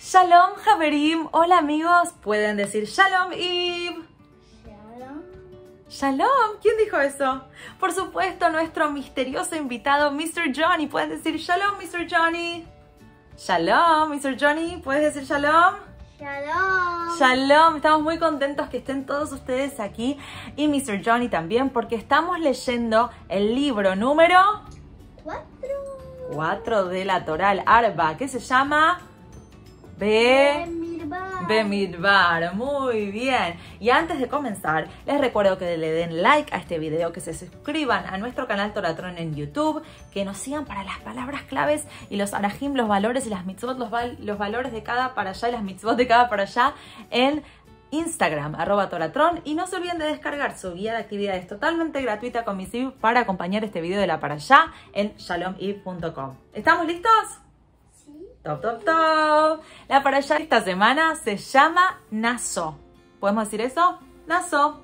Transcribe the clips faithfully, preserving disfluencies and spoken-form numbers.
Shalom, Haverim. Hola, amigos. Pueden decir Shalom, Eve. Shalom. Shalom. ¿Quién dijo eso? Por supuesto, nuestro misterioso invitado, mister Johnny. Pueden decir Shalom, mister Johnny. Shalom, mister Johnny. ¿Puedes decir Shalom? Shalom. Shalom. Estamos muy contentos que estén todos ustedes aquí y mister Johnny también, porque estamos leyendo el libro número Cuatro. cuatro de la Torá Arba, que se llama Be... Bemidbar. Bemidbar. Muy bien. Y antes de comenzar, les recuerdo que le den like a este video, que se suscriban a nuestro canal Toratron en YouTube, que nos sigan para las palabras claves y los arajim, los valores y las mitzvot, los, val los valores de cada para allá y las mitzvot de cada para allá en Instagram, arroba Toratron. Y no se olviden de descargar su guía de actividades totalmente gratuita con mis Eve para acompañar este video de la para allá en shalom eve punto com. ¿Estamos listos? Top, top, top. La para allá esta semana se llama Naso. ¿Podemos decir eso? Naso.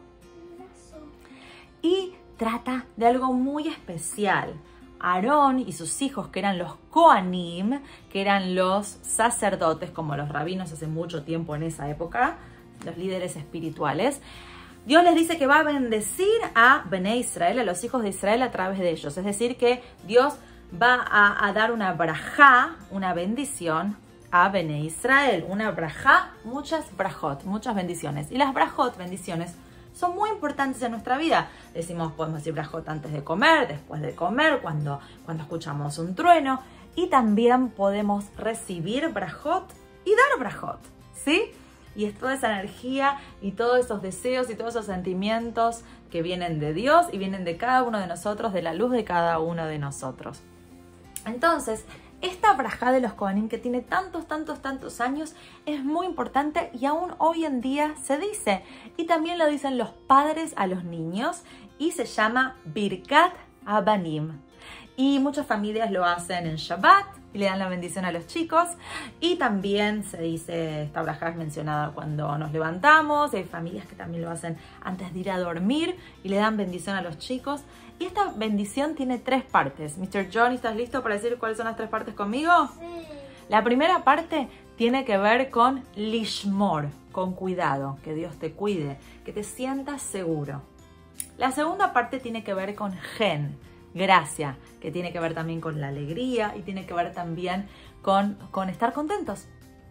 Y trata de algo muy especial. Aarón y sus hijos, que eran los Kohanim, que eran los sacerdotes, como los rabinos hace mucho tiempo en esa época, los líderes espirituales, Dios les dice que va a bendecir a Bnei Israel, a los hijos de Israel, a través de ellos. Es decir, que Dios va a, a dar una brajá, una bendición a Bnei Israel. Una brajá, muchas brajot, muchas bendiciones. Y las brajot, bendiciones, son muy importantes en nuestra vida. Decimos, podemos decir brajot antes de comer, después de comer, cuando, cuando escuchamos un trueno. Y también podemos recibir brajot y dar brajot, ¿sí? Y es toda esa energía y todos esos deseos y todos esos sentimientos que vienen de Dios y vienen de cada uno de nosotros, de la luz de cada uno de nosotros. Entonces, esta brajá de los Kohanim, que tiene tantos, tantos, tantos años, es muy importante y aún hoy en día se dice. Y también lo dicen los padres a los niños y se llama Birkat Abanim. Y muchas familias lo hacen en Shabbat y le dan la bendición a los chicos. Y también se dice, esta brajá es mencionada cuando nos levantamos. Y hay familias que también lo hacen antes de ir a dormir y le dan bendición a los chicos. Y esta bendición tiene tres partes. mister Johnny, ¿estás listo para decir cuáles son las tres partes conmigo? Sí. La primera parte tiene que ver con lishmor, con cuidado, que Dios te cuide, que te sientas seguro. La segunda parte tiene que ver con gen, gracia, que tiene que ver también con la alegría y tiene que ver también con, con estar contentos.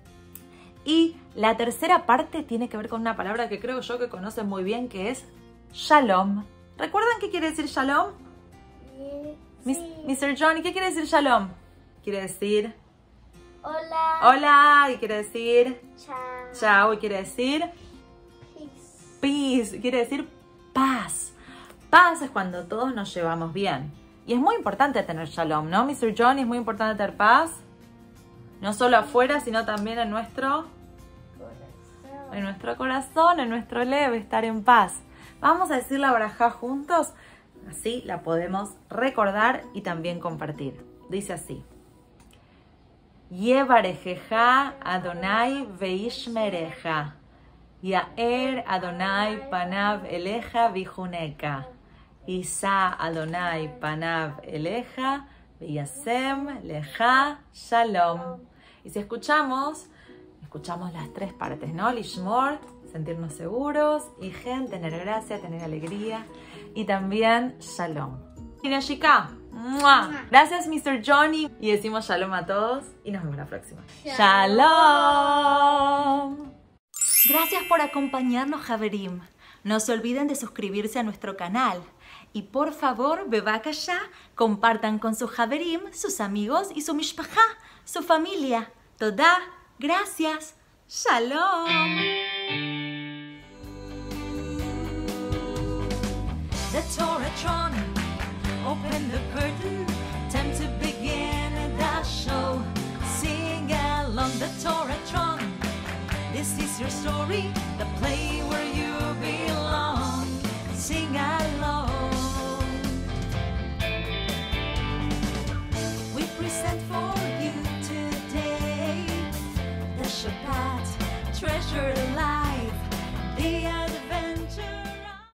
Y la tercera parte tiene que ver con una palabra que creo yo que conocen muy bien, que es shalom. ¿Recuerdan qué quiere decir shalom? Sí. mister Johnny, ¿qué quiere decir shalom? Quiere decir Hola. hola, y quiere decir Chao. chao, y quiere decir Peace. peace, quiere decir paz. Paz es cuando todos nos llevamos bien. Y es muy importante tener shalom, ¿no, mister Johnny? Es muy importante tener paz. No solo afuera, sino también en nuestro, Corazón. en nuestro corazón, en nuestro leve, estar en paz. Vamos a decir la brajá juntos, así la podemos recordar y también compartir. Dice así: Yevarejeja Adonai veishmereja, Yaer Adonai panav eleja vijuneka, Isa Adonai panav eleja veyasem leja shalom. Y si escuchamos, escuchamos las tres partes, ¿no? Lishmor, sentirnos seguros, y gen, tener gracia, tener alegría, y también shalom. Inashika, gracias mister Johnny, y decimos shalom a todos y nos vemos la próxima. Shalom. Gracias por acompañarnos, Haverim. No se olviden de suscribirse a nuestro canal y por favor, bebakasha, compartan con sus Haverim, sus amigos y su mishpachá, su familia. Toda, gracias. Shalom. The Toratron